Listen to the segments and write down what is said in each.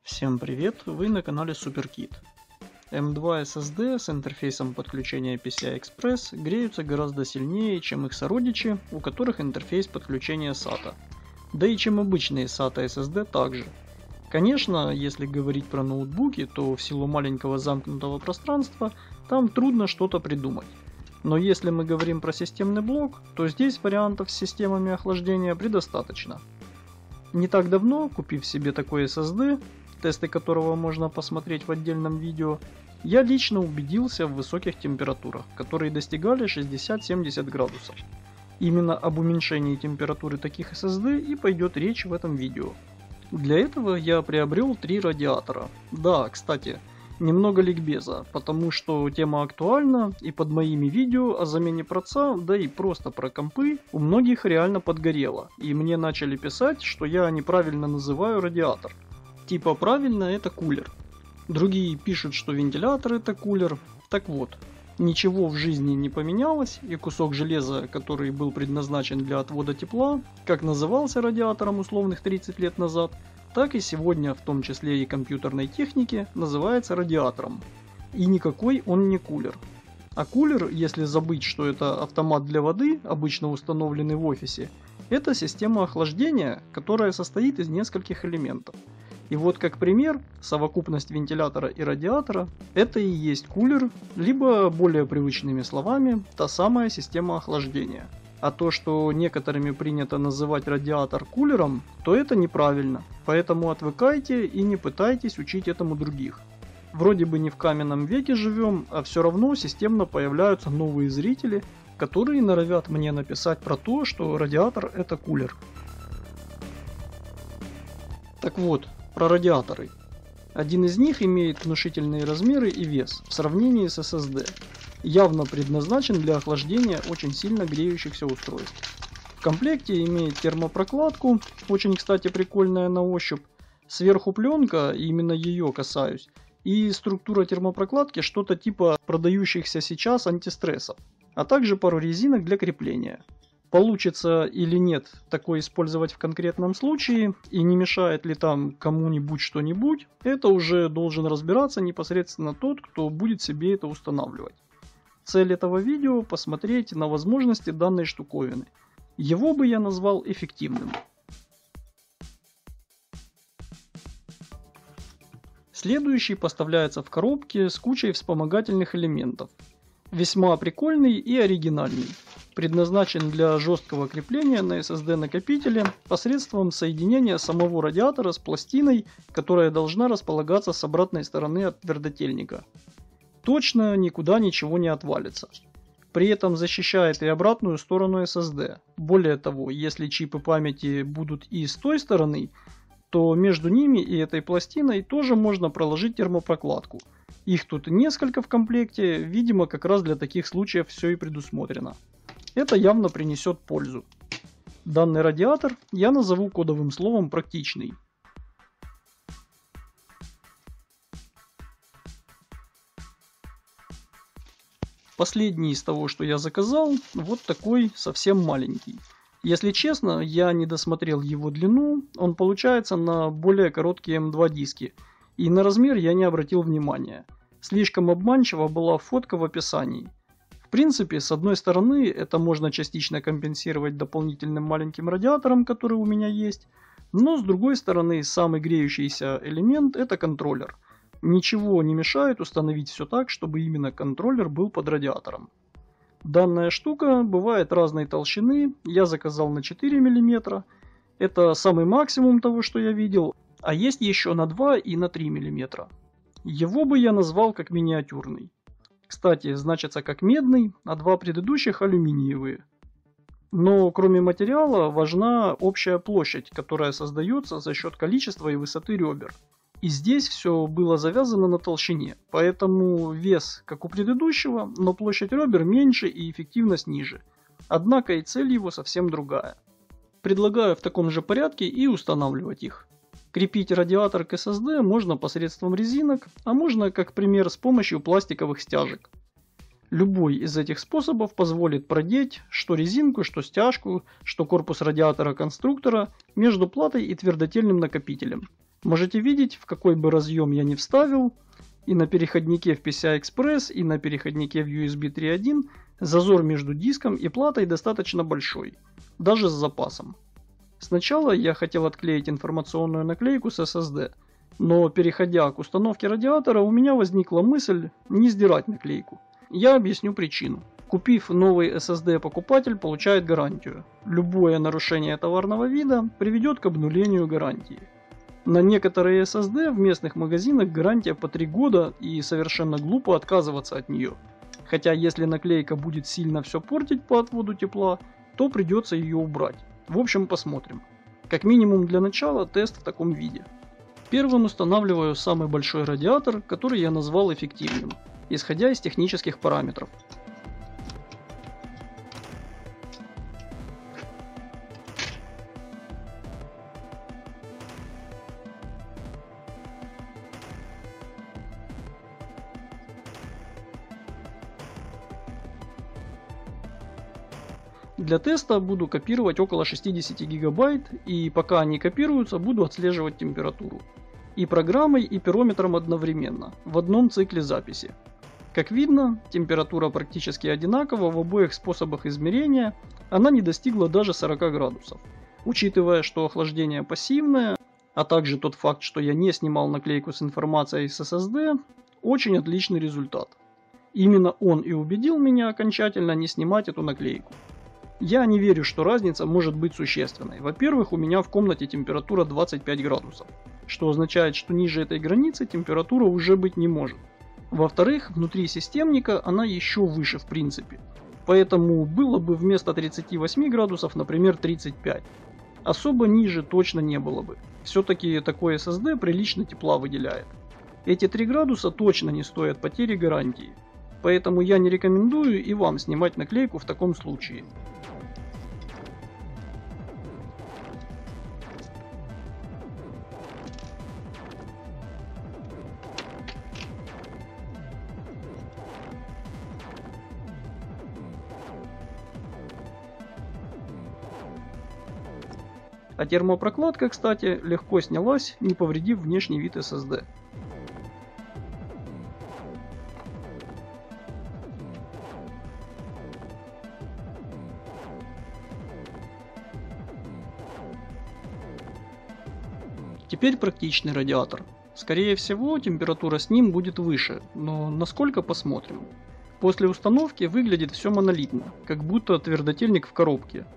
Всем привет, вы на канале SuperKit. M2 SSD с интерфейсом подключения PCI Express греются гораздо сильнее, чем их сородичи, у которых интерфейс подключения SATA. Да и чем обычные SATA SSD также. Конечно, если говорить про ноутбуки, то в силу маленького замкнутого пространства там трудно что-то придумать. Но если мы говорим про системный блок, то здесь вариантов с системами охлаждения предостаточно. Не так давно, купив себе такой SSD, тесты которого можно посмотреть в отдельном видео, я лично убедился в высоких температурах, которые достигали 60-70 градусов. Именно об уменьшении температуры таких SSD и пойдет речь в этом видео. Для этого я приобрел 3 радиатора. Да, кстати, немного ликбеза, потому что тема актуальна, и под моими видео о замене проца, да и просто про компы, у многих реально подгорело, и мне начали писать, что я неправильно называю радиатор. Типа правильно это кулер. Другие пишут, что вентилятор это кулер. Так вот, ничего в жизни не поменялось, и кусок железа, который был предназначен для отвода тепла, как назывался радиатором условных 30 лет назад, так и сегодня, в том числе и компьютерной технике, называется радиатором. И никакой он не кулер. А кулер, если забыть, что это автомат для воды, обычно установленный в офисе, это система охлаждения, которая состоит из нескольких элементов. И вот как пример, совокупность вентилятора и радиатора – это и есть кулер, либо более привычными словами, та самая система охлаждения. А то, что некоторыми принято называть радиатор кулером, то это неправильно, поэтому отвыкайте и не пытайтесь учить этому других. Вроде бы не в каменном веке живем, а все равно системно появляются новые зрители, которые норовят мне написать про то, что радиатор это кулер. Так вот, про радиаторы. Один из них имеет внушительные размеры и вес в сравнении с SSD. Явно предназначен для охлаждения очень сильно греющихся устройств. В комплекте имеет термопрокладку, очень, кстати, прикольная на ощупь. Сверху пленка, именно ее касаюсь. И структура термопрокладки что-то типа продающихся сейчас антистрессов. А также пару резинок для крепления. Получится или нет такое использовать в конкретном случае, и не мешает ли там кому-нибудь что-нибудь, это уже должен разбираться непосредственно тот, кто будет себе это устанавливать. Цель этого видео – посмотреть на возможности данной штуковины. Его бы я назвал эффективным. Следующий поставляется в коробке с кучей вспомогательных элементов. Весьма прикольный и оригинальный. Предназначен для жесткого крепления на SSD накопителе посредством соединения самого радиатора с пластиной, которая должна располагаться с обратной стороны от твердотельника. Точно никуда ничего не отвалится. При этом защищает и обратную сторону SSD. Более того, если чипы памяти будут и с той стороны, то между ними и этой пластиной тоже можно проложить термопрокладку. Их тут несколько в комплекте, видимо, как раз для таких случаев все и предусмотрено. Это явно принесет пользу. Данный радиатор я назову кодовым словом «практичный». Последний из того, что я заказал, вот такой совсем маленький. Если честно, я не досмотрел его длину, он получается на более короткие M2 диски, и на размер я не обратил внимания. Слишком обманчива была фотка в описании. В принципе, с одной стороны, это можно частично компенсировать дополнительным маленьким радиатором, который у меня есть, но с другой стороны, самый греющийся элемент это контроллер. Ничего не мешает установить все так, чтобы именно контроллер был под радиатором. Данная штука бывает разной толщины, я заказал на 4 мм, это самый максимум того, что я видел, а есть еще на 2 и на 3 мм. Его бы я назвал как миниатюрный. Кстати, значится как медный, а 2 предыдущих алюминиевые. Но кроме материала важна общая площадь, которая создается за счет количества и высоты ребер. И здесь все было завязано на толщине, поэтому вес как у предыдущего, но площадь ребер меньше и эффективность ниже. Однако и цель его совсем другая. Предлагаю в таком же порядке и устанавливать их. Крепить радиатор к SSD можно посредством резинок, а можно, как пример, с помощью пластиковых стяжек. Любой из этих способов позволит продеть что резинку, что стяжку, что корпус радиатора конструктора между платой и твердотельным накопителем. Можете видеть, в какой бы разъем я ни вставил, и на переходнике в PCI-Express, и на переходнике в USB 3.1 зазор между диском и платой достаточно большой, даже с запасом. Сначала я хотел отклеить информационную наклейку с SSD, но переходя к установке радиатора, у меня возникла мысль не сдирать наклейку. Я объясню причину. Купив новый SSD, покупатель получает гарантию. Любое нарушение товарного вида приведет к обнулению гарантии. На некоторые SSD в местных магазинах гарантия по 3 года, и совершенно глупо отказываться от нее. Хотя если наклейка будет сильно все портить по отводу тепла, то придется ее убрать. В общем, посмотрим. Как минимум для начала тест в таком виде. Первым устанавливаю самый большой радиатор, который я назвал эффективным, исходя из технических параметров. Для теста буду копировать около 60 гигабайт, и пока они копируются, буду отслеживать температуру. И программой, и пирометром одновременно, в одном цикле записи. Как видно, температура практически одинакова в обоих способах измерения, она не достигла даже 40 градусов. Учитывая, что охлаждение пассивное, а также тот факт, что я не снимал наклейку с информацией с SSD, очень отличный результат. Именно он и убедил меня окончательно не снимать эту наклейку. Я не верю, что разница может быть существенной. Во-первых, у меня в комнате температура 25 градусов, что означает, что ниже этой границы температура уже быть не может. Во-вторых, внутри системника она еще выше в принципе. Поэтому было бы вместо 38 градусов, например, 35. Особо ниже точно не было бы. Все-таки такой SSD прилично тепла выделяет. Эти 3 градуса точно не стоят потери гарантии. Поэтому я не рекомендую и вам снимать наклейку в таком случае. А термопрокладка, кстати, легко снялась, не повредив внешний вид SSD. Теперь практичный радиатор. Скорее всего, температура с ним будет выше, но насколько, посмотрим. После установки выглядит все монолитно, как будто твердотельник в коробке.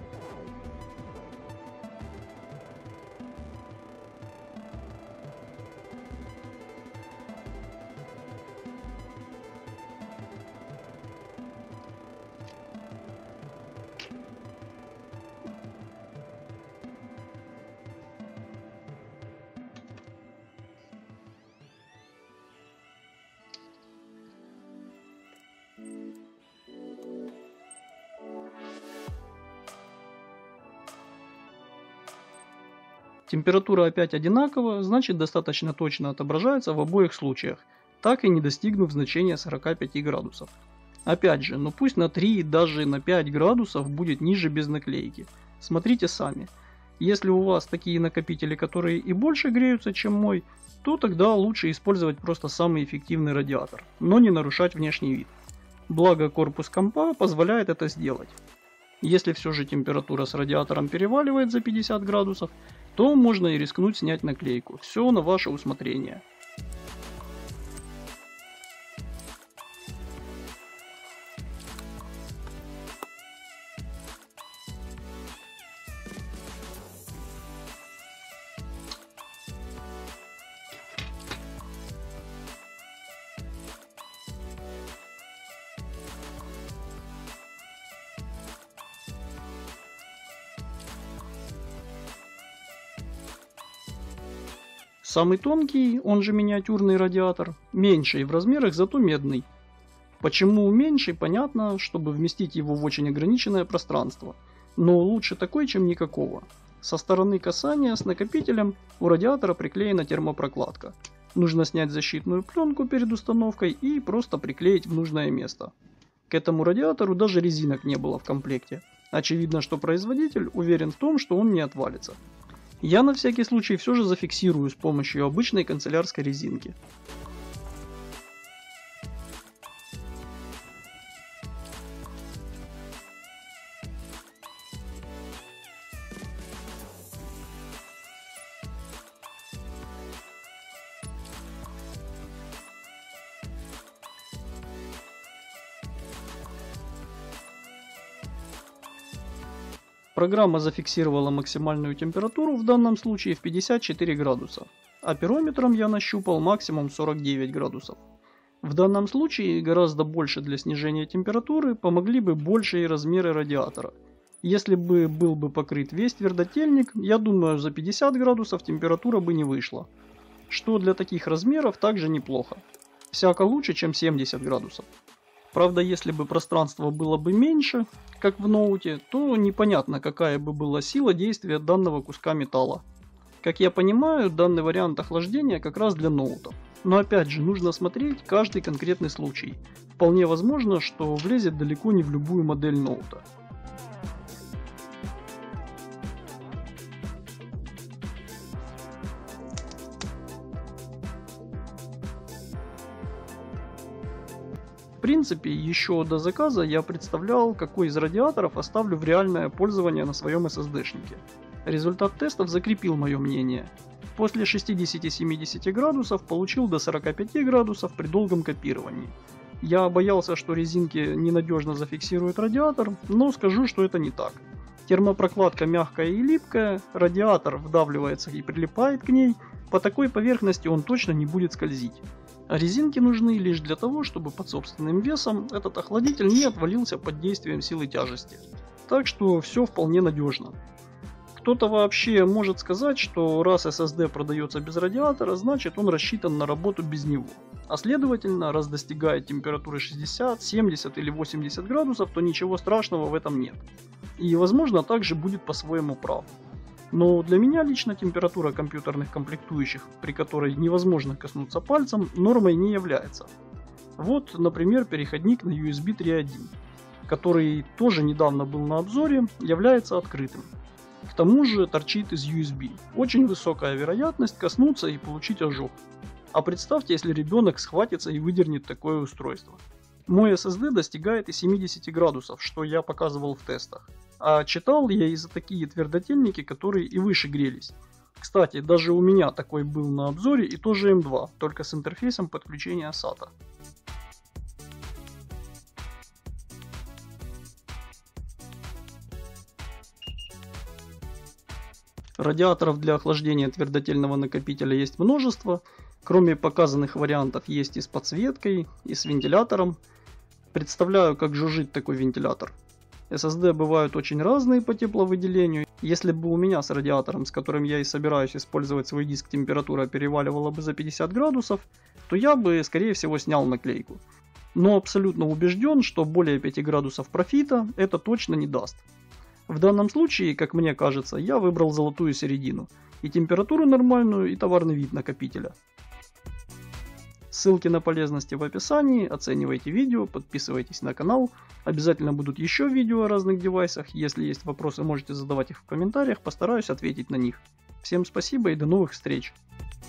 Температура опять одинакова, значит достаточно точно отображается в обоих случаях, так и не достигнув значения 45 градусов. Опять же, но пусть на 3, даже на 5 градусов будет ниже без наклейки. Смотрите сами. Если у вас такие накопители, которые и больше греются, чем мой, то тогда лучше использовать просто самый эффективный радиатор, но не нарушать внешний вид. Благо корпус компа позволяет это сделать. Если все же температура с радиатором переваливает за 50 градусов, то можно и рискнуть снять наклейку. Все на ваше усмотрение. Самый тонкий, он же миниатюрный радиатор, меньший в размерах, зато медный. Почему меньший, понятно, чтобы вместить его в очень ограниченное пространство. Но лучше такой, чем никакого. Со стороны касания с накопителем у радиатора приклеена термопрокладка. Нужно снять защитную пленку перед установкой и просто приклеить в нужное место. К этому радиатору даже резинок не было в комплекте. Очевидно, что производитель уверен в том, что он не отвалится. Я на всякий случай все же зафиксирую с помощью обычной канцелярской резинки. Программа зафиксировала максимальную температуру в данном случае в 54 градуса, а пирометром я нащупал максимум 49 градусов. В данном случае гораздо больше для снижения температуры помогли бы большие размеры радиатора. Если бы был бы покрыт весь твердотельник, я думаю, за 50 градусов температура бы не вышла, что для таких размеров также неплохо. Всяко лучше, чем 70 градусов. Правда, если бы пространство было бы меньше, как в ноуте, то непонятно, какая бы была сила действия данного куска металла. Как я понимаю, данный вариант охлаждения как раз для ноутов. Но опять же, нужно смотреть каждый конкретный случай. Вполне возможно, что влезет далеко не в любую модель ноута. В принципе, еще до заказа я представлял, какой из радиаторов оставлю в реальное пользование на своем SSD-шнике. Результат тестов закрепил мое мнение. После 60-70 градусов получил до 45 градусов при долгом копировании. Я боялся, что резинки ненадежно зафиксируют радиатор, но скажу, что это не так. Термопрокладка мягкая и липкая, радиатор вдавливается и прилипает к ней, по такой поверхности он точно не будет скользить. А резинки нужны лишь для того, чтобы под собственным весом этот охладитель не отвалился под действием силы тяжести. Так что все вполне надежно. Кто-то вообще может сказать, что раз SSD продается без радиатора, значит он рассчитан на работу без него. А следовательно, раз достигает температуры 60, 70 или 80 градусов, то ничего страшного в этом нет. И возможно также будет по-своему прав. Но для меня лично температура компьютерных комплектующих, при которой невозможно коснуться пальцем, нормой не является. Вот, например, переходник на USB 3.1, который тоже недавно был на обзоре, является открытым. К тому же торчит из USB. Очень высокая вероятность коснуться и получить ожог. А представьте, если ребенок схватится и выдернет такое устройство. Мой SSD достигает и 70 градусов, что я показывал в тестах. А читал я и за такие твердотельники, которые и выше грелись. Кстати, даже у меня такой был на обзоре и тоже M2, только с интерфейсом подключения SATA. Радиаторов для охлаждения твердотельного накопителя есть множество. Кроме показанных вариантов есть и с подсветкой, и с вентилятором. Представляю, как жужжит такой вентилятор. SSD бывают очень разные по тепловыделению. Если бы у меня с радиатором, с которым я и собираюсь использовать свой диск, температура переваливала бы за 50 градусов, то я бы, скорее всего, снял наклейку. Но абсолютно убежден, что более 5 градусов профита это точно не даст. В данном случае, как мне кажется, я выбрал золотую середину. И температуру нормальную, и товарный вид накопителя. Ссылки на полезности в описании, оценивайте видео, подписывайтесь на канал. Обязательно будут еще видео о разных девайсах. Если есть вопросы, можете задавать их в комментариях, постараюсь ответить на них. Всем спасибо и до новых встреч!